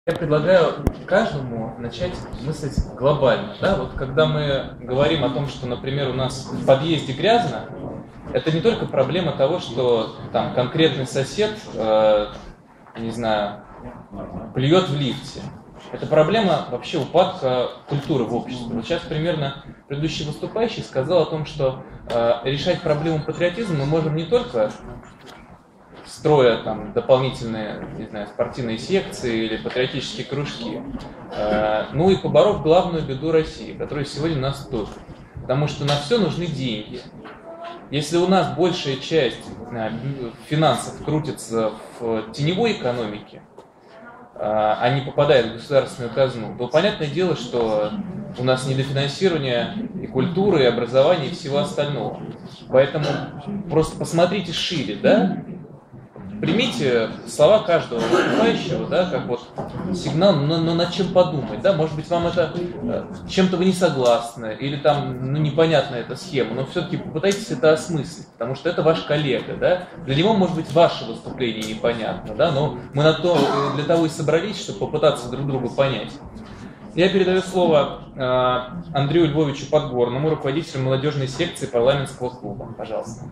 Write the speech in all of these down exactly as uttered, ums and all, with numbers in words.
Я предлагаю каждому начать мыслить глобально. Да? Вот когда мы говорим о том, что, например, у нас в подъезде грязно, это не только проблема того, что там конкретный сосед, э, не знаю, плюет в лифте. Это проблема вообще упадка культуры в обществе. Вот сейчас примерно предыдущий выступающий сказал о том, что э, решать проблему патриотизма мы можем не только строя там дополнительные, не знаю, спортивные секции или патриотические кружки, э, ну и поборов главную беду России, которая сегодня нас топит. Потому что на все нужны деньги. Если у нас большая часть э, финансов крутится в теневой экономике, э, а не попадает в государственную казну, то понятное дело, что у нас недофинансирование и культуры, и образования, и всего остального. Поэтому просто посмотрите шире, да? Примите слова каждого выступающего, да, как вот сигнал, но, но над чем подумать, да, может быть, вам это чем-то вы не согласны, или там, ну, непонятна эта схема, но все-таки попытайтесь это осмыслить, потому что это ваш коллега, да, для него, может быть, ваше выступление непонятно, да, но мы на то, для того и собрались, чтобы попытаться друг друга понять. Я передаю слово э, Андрею Львовичу Подгорному, руководителю молодежной секции парламентского клуба. Пожалуйста.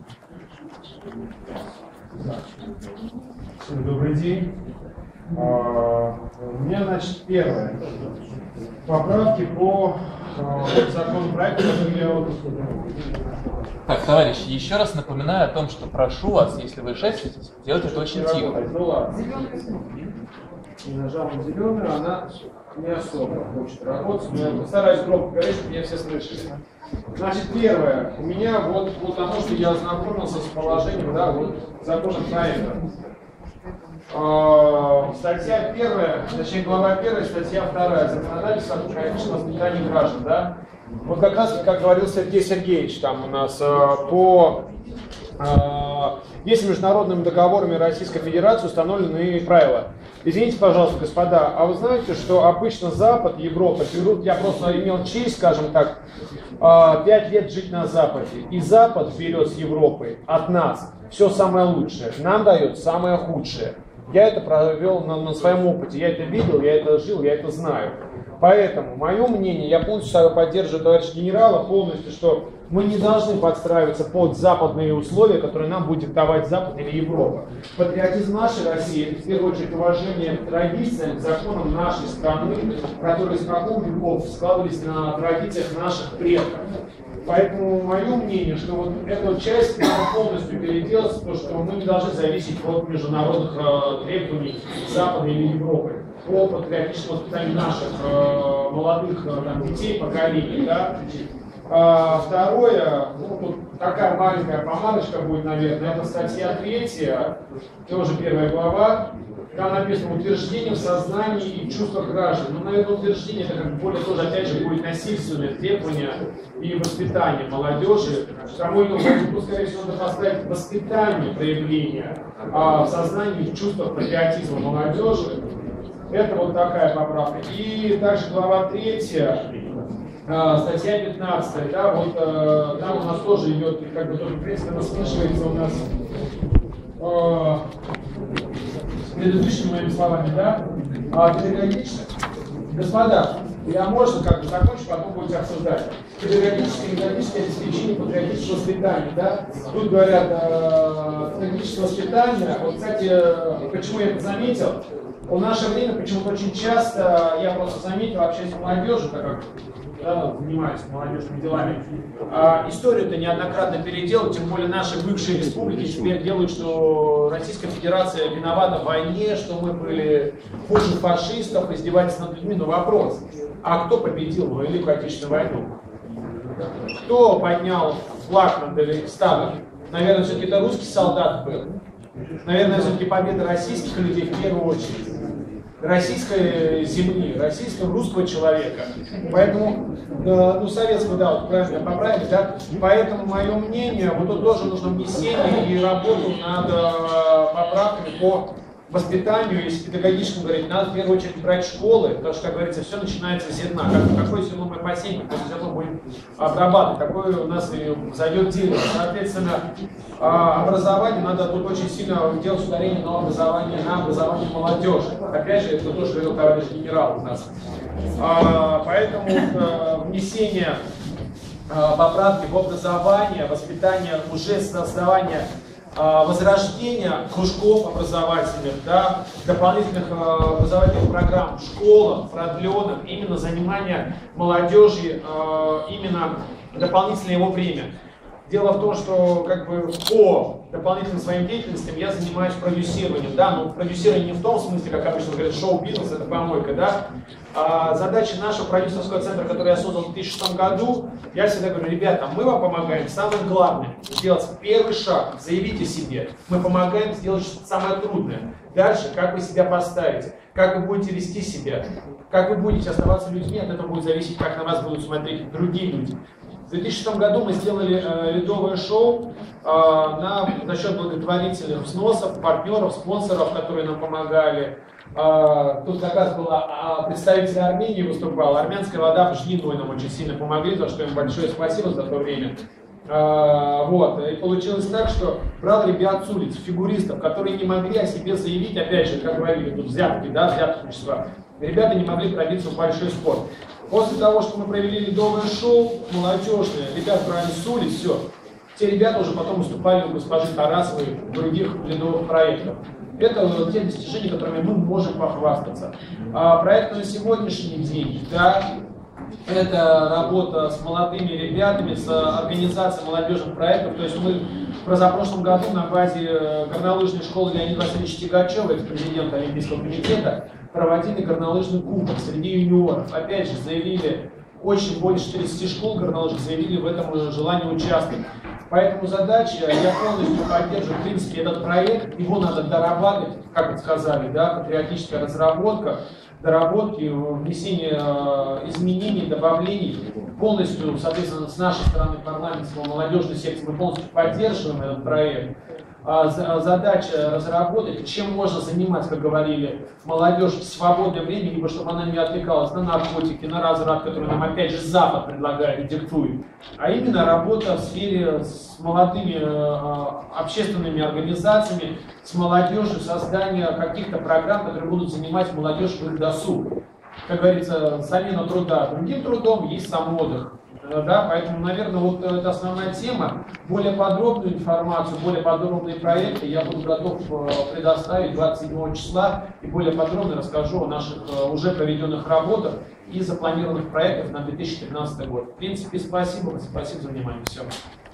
Всем добрый день. У меня, значит, первое. Поправки по законопроекту, который я вот... Так, товарищи, еще раз напоминаю о том, что прошу вас, если вы шепчетесь, делать это очень тихо. Ну ладно. Не нажал на зеленую, она не особо хочет работать, но я постараюсь громко говорить, чтобы меня все слышали. Значит, первое, у меня вот, вот потому, что я ознакомился с положением, да, вот законопроекта. Э, статья первая, точнее глава первая, статья вторая, законодательство о конечно воспитании граждан, да. Вот как раз, как говорил Сергей Сергеевич, там у нас э, по э, есть международными договорами Российской Федерации установлены правила. Извините, пожалуйста, господа, а вы знаете, что обычно Запад, Европа, я просто имел честь, скажем так, пять лет жить на Западе, и Запад берет с Европы от нас все самое лучшее, нам дает самое худшее. Я это провел на, на своем опыте, я это видел, я это жил, я это знаю. Поэтому, мое мнение, я полностью поддерживаю товарища генерала полностью, что мы не должны подстраиваться под западные условия, которые нам будет диктовать Запад или Европа. Патриотизм нашей России, в первую очередь, уважение к традициям, к законам нашей страны, которые с каких веков складывались на традициях наших предков. Поэтому мое мнение, что вот эту часть надо полностью переделать, то, что мы не должны зависеть от международных э, требований Запада или Европы по патриотическому воспитанию наших э, молодых э, там, детей, поколений. Да? А, второе, ну, тут такая маленькая помарочка будет, наверное, это статья третья, тоже первая глава. Там написано утверждение в сознании и чувствах граждан. Ну, наверное, утверждение это как более тоже, опять же, будет насильственное требование и воспитание молодежи. Самой, ну, скорее всего, надо поставить воспитание проявления а в сознании и в чувствах патриотизма молодежи. Это вот такая поправка. И также глава третья, статья пятнадцатая, да, вот э, там у нас тоже идет, как бы тоже, в принципе, она смешивается у нас э, с предыдущими моими словами, да, а педагогическое. Господа, я можно как бы закончить, потом будете обсуждать. Педагогическое и методическое обеспечение патриотического воспитания, да. Тут говорят э, педагогическое воспитание. Вот, кстати, почему я это заметил? В наше время почему-то очень часто, я просто заметил, общаясь с молодежью, так как да, занимаюсь молодежными делами, а, историю-то неоднократно переделали, тем более наши бывшие республики теперь делают, что Российская Федерация виновата в войне, что мы были хуже фашистов, издевались над людьми. Но вопрос, а кто победил в Великую Отечественную войну? Кто поднял флаг над Дагестаном? Наверное, все-таки это русский солдат был. Наверное, все-таки победа российских людей в первую очередь. Российской земли, российского русского человека. Поэтому, э, ну, советского, да, вот правильно поправили, да. Поэтому мое мнение, вот тут тоже нужно внесение и работу над э, поправками по воспитанию, если педагогическому говорить, надо в первую очередь брать школы, потому что, как говорится, все начинается с зерна. Как, какое зерно мы посеем, какое зерно будем обрабатывать, такое у нас и зайдет дерево. Соответственно, образование, надо тут очень сильно делать ударение на образование, на образование молодежи. Опять же, это тоже говорил товарищ генерал у нас. Поэтому внесение поправки в образование, воспитание, уже создавание возрождения кружков образовательных, да, дополнительных образовательных программ в школах, продленных, именно занимание молодежи, именно дополнительное его время. Дело в том, что как бы по дополнительным своим деятельностям я занимаюсь продюсированием, да, но продюсирование не в том смысле, как обычно говорят, шоу-бизнес, это помойка, да. А задача нашего продюсерского центра, который я создал в две тысячи шестом году, я всегда говорю, ребята, мы вам помогаем самое главное, сделать первый шаг, заявить о себе. Мы помогаем сделать самое трудное. Дальше, как вы себя поставите, как вы будете вести себя, как вы будете оставаться людьми, от этого будет зависеть, как на вас будут смотреть другие люди. В две тысячи шестом году мы сделали э, ледовое шоу э, на, за счет благотворительных взносов, партнеров, спонсоров, которые нам помогали. Э, тут как раз была представитель Армении выступал. Армянская вода в Жниной нам очень сильно помогли, за что им большое спасибо за то время. Э, вот. И получилось так, что брал ребят с улиц, фигуристов, которые не могли о себе заявить, опять же, как говорили, тут взятки, да, взяточничество. Ребята не могли пробиться в большой спорт. После того, что мы провели ледовое шоу, молодежное, ребят брали с улиц, все. Те ребята уже потом выступали у госпожи Тарасовой в других ледовых проектах. Это те достижения, которыми мы можем похвастаться. А проект на сегодняшний день, да, это работа с молодыми ребятами, с организацией молодежных проектов. То есть мы в позапрошлом году на базе горнолыжной школы Леонида Васильевича Тягачева, экс-президента Олимпийского комитета, проводили горнолыжный кубок среди юниоров. Опять же, заявили, очень более четыридцати школ горнолыжных заявили в этом желание участвовать. Поэтому задача, я полностью поддерживаю, в принципе, этот проект, его надо дорабатывать, как это сказали, да, патриотическая разработка, доработки, внесение изменений, добавлений. Полностью, соответственно, с нашей стороны парламентского молодежной секции мы полностью поддерживаем этот проект. Задача разработать, чем можно заниматься, как говорили, молодежь в свободное время, либо чтобы она не отвлекалась на наркотики, на разврат, который нам опять же Запад предлагает и диктует, а именно работа в сфере с молодыми общественными организациями, с молодежью, создание каких-то программ, которые будут занимать молодежь в их досуг. Как говорится, замена труда другим трудом есть сам отдых. Да, поэтому, наверное, вот это основная тема. Более подробную информацию, более подробные проекты я буду готов предоставить двадцать седьмого числа и более подробно расскажу о наших уже проведенных работах и запланированных проектах на две тысячи тринадцатый год. В принципе, спасибо, спасибо за внимание. Все.